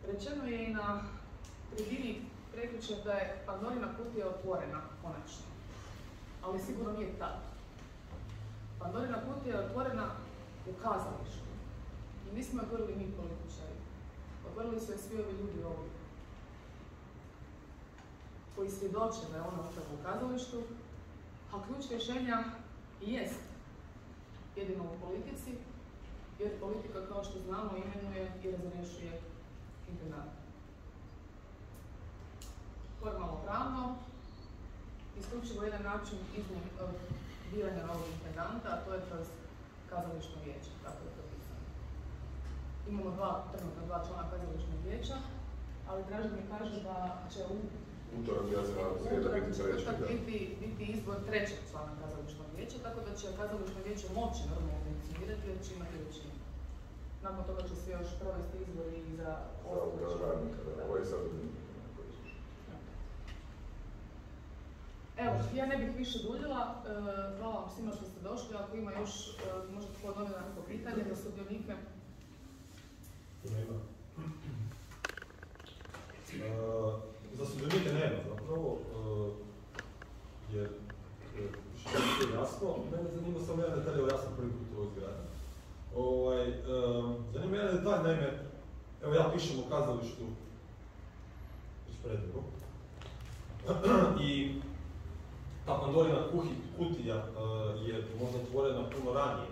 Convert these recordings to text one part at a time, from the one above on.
Rečeno je i na tribini prekjučer da je Pandorina kutija otvorena, konačno. Ali sigurno nije tad. Pandorina kutija je otvorena u kazalištu. I nismo otvorili mi političari. Otvorili su je svi ovi ljudi ovdje, koji svjedoče da je ona otvorena u kazalištu, a ključ rješenja i jest jedino u politici, jer politika, kao što znamo, imenuje i razrješuje intendanta. Formalno pravno, isključivo jedan način biranja novog intendanta, a to je kroz kazališno vijeće, tako je propisano. Imamo trenutno dva člana kazališnog vijeća, ali Dražen mi kaže da će u utorak biti izbor trećeg člana kazališnog vijeća, tako da će kazališno vijeće moći normalno funkcionirati jer će imati većinu. Nakon toga će se još provesti izbori i za ostale. Evo, ja ne bih više duljila. Hvala vam svima što ste došli. Ako ima još možda tko dobiti nekako pitanje za sudionike. Za sudionike nema zapravo, jer što je jasno. Mene zanima samo jedan detalj, ja sam prvi put u ovoj zgradi. Zanima jedan detalj, naime, evo ja pišem u kazalištu već predugo. I ta Pandorina kutija je možda otvorena puno ranije.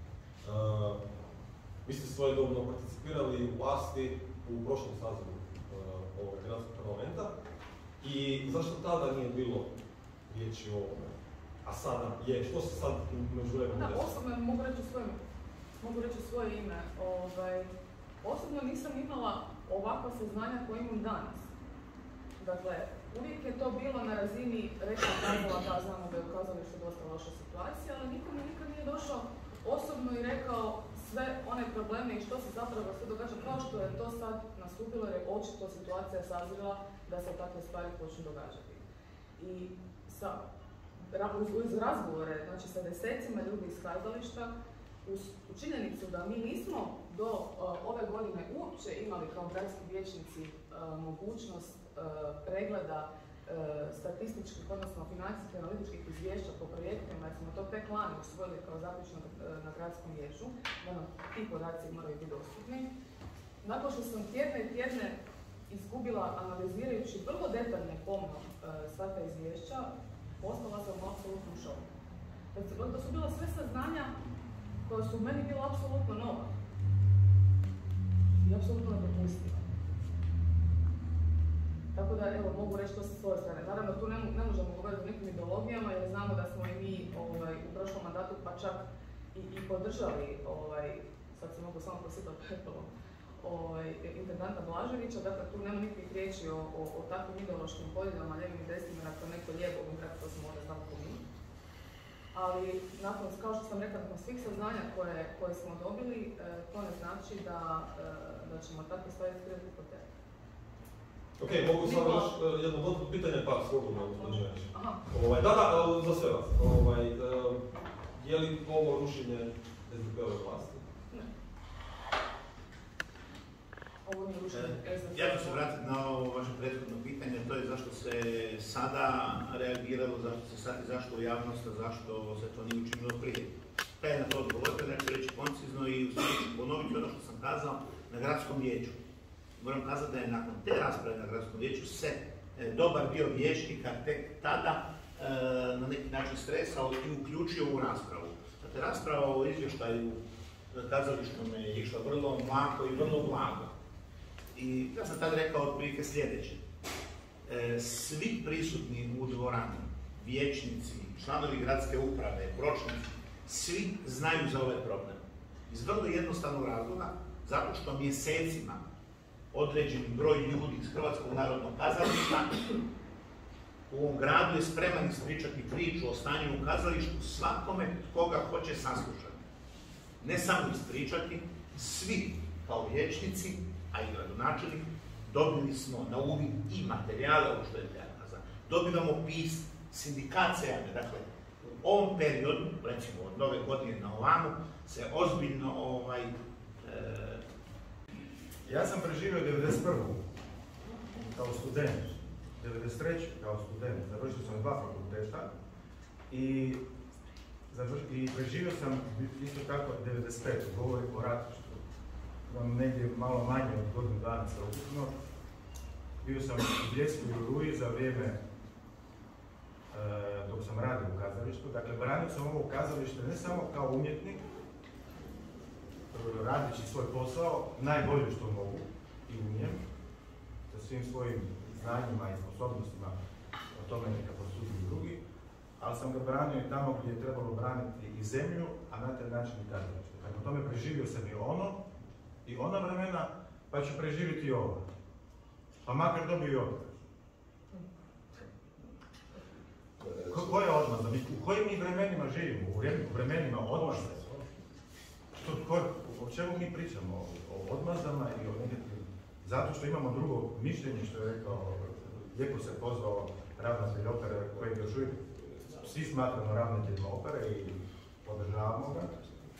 Vi ste svojedobno participirali u vlasti u prošlom sazivu ovog gradskog parlamenta. I zašto tada nije bilo riječi o ovome? A sada je, što se sad među vremenu desilo? Da, osobno mogu reći svoje ime. Osobno nisam imala ovakva saznanja koje imam danas. Dakle, uvijek je to bilo na razini rekla da znamo da je u kazalištu dosta loša situacija, ali nikome nikad nije došao osobno i rekao sve one probleme i što se zapravo sve događa, kao što je to sad nastupilo, jer je očito situacija sazrela da se takve stvari počnu događati. I uz razgovore, znači sa desecima ljudi iz kazališta, uz činjenicu da mi nismo do ove godine uopće imali kao gradski vijećnici mogućnost pregleda statističkih, odnosno financijskih analitičkih izvješća po projektima, jer smo to tek lani usvojili kao zaključno na gradskom vijeću, da nam ti podaci moraju biti dostupni. Nakon što sam tjedne izgubila analizirajući vrlo detaljno i pomno sva ta izvješća, ostala sam u apsolutnom šoku. To su bila sve saznanja koja su meni bila apsolutno nova i apsolutno nedopustiva. Tako da, evo, mogu reći to sa svoje strane. Naravno, tu ne možemo govoriti o nekim ideologijama, jer znamo da smo i mi u prošlom mandatu pa čak i podržali, sad se mogu samo posjetiti pepelom, intendanta Blaževića. Dakle, tu nema nikakvih riječi o takvim ideološkim podjelama, lijevim i desnim, ako neko lijevo, to smo ovdje znali po mi. Ali, kao što sam rekla, nakon svih saznanja koje smo dobili, to ne znači da ćemo takve stvari skrivati po tebi. Ok, mogu sad još jedno dodatno pitanje, pa slobodno, gospođo Janić. Za sve vas. Je li ovo rušenje SDP-ove vlasti? Ne. Ovo nije rušenje SDP-ove. Ja ću se vratiti na ovo vaše prethodno pitanje, to je zašto se sada reagiralo, zašto u javnosti, zašto se to nije učinilo prije. Pa je na to odgovorio, da ću reći koncizno i ponoviti ono što sam kazao na gradskom vijeću. Moram kazati da je nakon te rasprave na gradskom vijeću se dobar dio vijećnika tek tada na neki način stresao i uključio u raspravu. Dakle, rasprava o izvještaju kazališnom je išla vrlo mlako i vrlo blago. I ja sam tada rekao otprilike sljedeće. Svi prisutni u dvorani, vijećnici, članovi gradske uprave, pročnici, svi znaju za ovaj problem. Iz vrlo jednostavnog razloga, zato što mjesecima određeni broj ljudi iz Hrvatskog narodnog kazališta u ovom gradu je spreman ispričati priču o stanju u kazalištu svakome koga hoće saslušati. Ne samo ispričati, svi kao vijećnici, a i gradonačelnik, dobili smo na uvid i materijale, ovo što je treba kazati. Dobivamo sindikat se javlja. Dakle, u ovom periodu, recimo od nove godine na ovamo, se ozbiljno Ja sam preživio 91. kao student, 93. kao student, završio sam 2 fakulteta i preživio sam isto tako 95. Govorim o ratištu. Imam negdje malo manje od godinu dana sveukupno. Bio sam u Bljesku i u Ruji za vrijeme dok sam radio u kazalištu. Dakle, branio sam ovo kazalište ne samo kao umjetnik, radeći svoj posao, najbolje što mogu i umijem, sa svim svojim znanjima i sposobnostima, o tome neka prosuđuju drugi, ali sam ga branio i tamo gdje je trebalo braniti i zemlju, a na taj način i kazalište. Tako tome preživio sam i ona vremena, pa ću preživjeti i ovo. Pa makar dobio i otkaz. Ko je odmazda? U kojim mi vremenima živimo? U vremenima odmazda? O čemu mi pričamo? O odmazdama i o negativnim? Zato što imamo drugo mišljenje, što je rekao, lijepo se pozvao ravnatelj opere, kojeg još uvijek svi smatramo ravnateljima opere i podržavamo ga.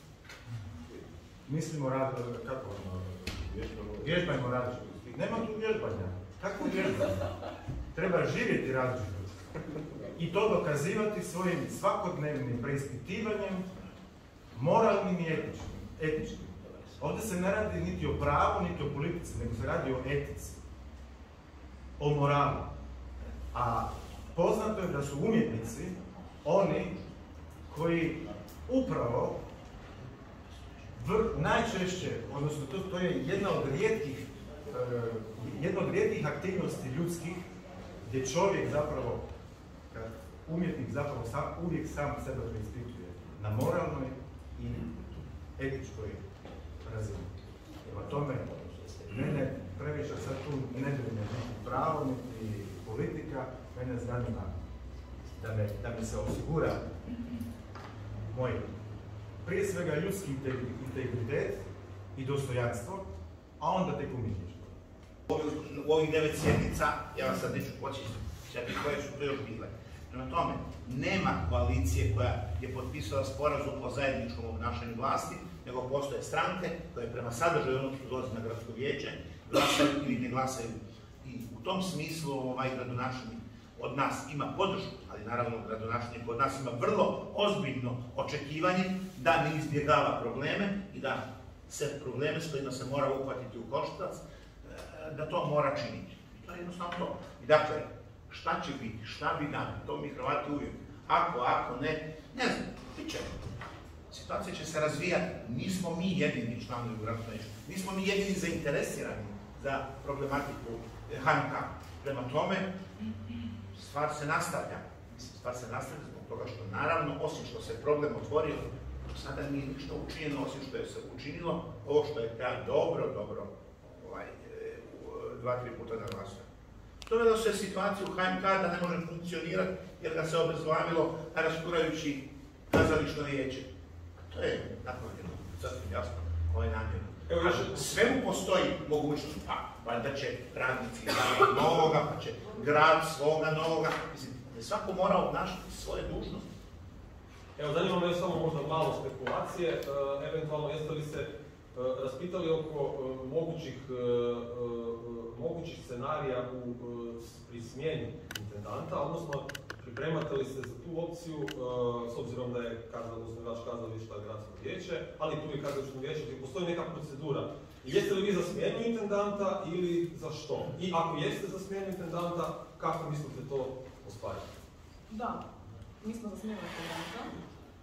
Mislimo kako vježbajmo različitosti. Nema tu vježbanja. Kako vježbanja? Treba živjeti različitosti. I to dokazivati svojim svakodnevnim preispitivanjem, moralnim i etičkim. Ovdje se ne radi niti o pravu, niti o politici, nego se radi o etici, o moralu. A poznato je da su umjetnici oni koji upravo najčešće, odnosno to je jedna od rijetkih aktivnosti ljudskih gdje čovjek zapravo, umjetnik zapravo uvijek sam sebe preispituje na moralnoj i etičkoj razini. Prema tome, mene previše sad tu ne brine niti pravo, niti politika, mene zanima da mi se osigura moj prije svega ljudski integritet i dostojanstvo, a onda tek umjetništvo. U ovih 9 sjednica, ja vas sad neću početi koje su to još bile. Prema tome, nema koalicije koja je potpisala sporazum o zajedničkom obnašanju vlasti, nego postoje stranke koje prema sadržaju onog što dolazi na gradsko vijeće glasaju ili ne glasaju. I u tom smislu gradonačelnik od nas ima podršku, ali naravno gradonačelnik od nas ima vrlo ozbiljno očekivanje da ne izbjegava probleme i da se probleme s kojima se mora uhvatiti u koštac, da to mora činiti. I to je jednostavno to. I dakle, šta će biti, šta bi dali, to mi Hrvati uvijek. Ako ne znam, bit će. Situacija će se razvijati. Nismo mi jedini članovi u gradskom vijeću. Nismo mi jedini zainteresirani za problematiku HNK. Prema tome, stvar se nastavlja. Stvar se nastavlja zbog toga što naravno, osim što se problem otvorio, sada nije ništa učinjeno, osim što je se učinilo ovo što je dobro 2-3 puta naglasio. Dovelo se situaciju u HNK da ne može funkcionirati jer ga se obezglavilo raskurajući kazališno vijeće. To je napravljeno, sasvim jasno, namjerno. Svemu postoji mogućnost, valjda će radnici raditi novoga, pa će grad svoga novoga. Mislim, svako mora obnašati svoje dužnosti. Evo, zanima me još samo možda malo spekulacije. Eventualno, jeste li se raspitali oko mogućih scenarija pri smjeni intendanta, odnosno pripremate li se za tu opciju, s obzirom da je osnivač kazališta gradsko vijeće, ali tu je kazališno vijeće gdje postoji neka procedura. Jeste li vi za smjenu intendanta ili za što? I ako jeste za smjenu intendanta, kako mislite to ostvariti? Da, mi smo za smjenu intendanta.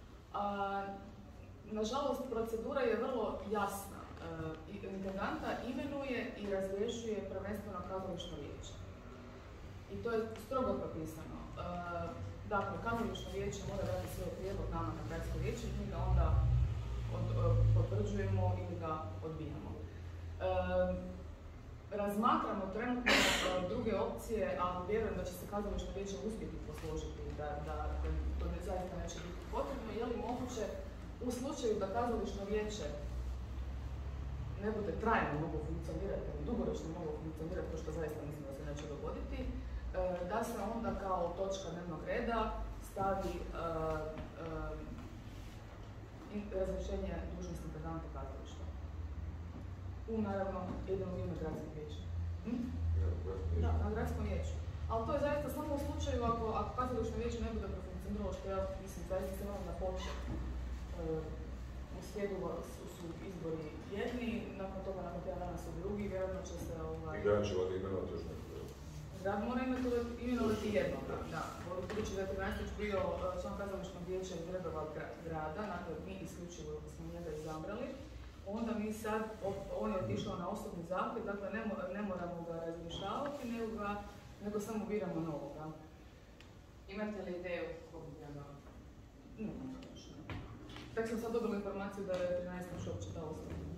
Nažalost, procedura je vrlo jasna. Intendanta imenuje i razrješuje prvenstveno kazališno vijeće. I to je strogo propisano. Dakle, kazališno vijeće mora dati svoj prijedlog nama na gradsko vijeće i mi ga onda potvrđujemo ili ga odbijamo. Razmatramo trenutno druge opcije, ali vjerujem da će se kazališno vijeće uspjeti posložiti, da to zaista neće biti potrebno. Je li moguće u slučaju da kazališno vijeće ne bude trajno moglo funkcionirati, ili dugoročno moglo funkcionirati, to što zaista mislim da se neće dogoditi, da se onda kao točka dnevnog reda stavi razrješenje dužnosti intendanta kazališta. naravno jedino ime gradskog vijeća. Da, na gradskom vijeću. Ali to je zaista samo u slučaju ako kazališno vijeće ne bude profunkcioniralo, što ja mislim zaista se moram napočeti. Uslijedilo su izbori jedni, nakon toga nakon tjedan dana su drugi, vjerojatno će se I grad će ovdje imenovati još neko. Grad mora imenovati jednog, da. Budući da je Trnastić bio član kazališnog vijeća iz redova grada, dakle mi isključivo smo njega izabrali, onda mi sad, on je otišao na osobni zahtjev, dakle ne moramo ga razrješavati, nego samo biramo novoga. Imate li ideju kako bi ga Ne, točno. Tek sam sad dobila informaciju da je 13. uopće ta osobna.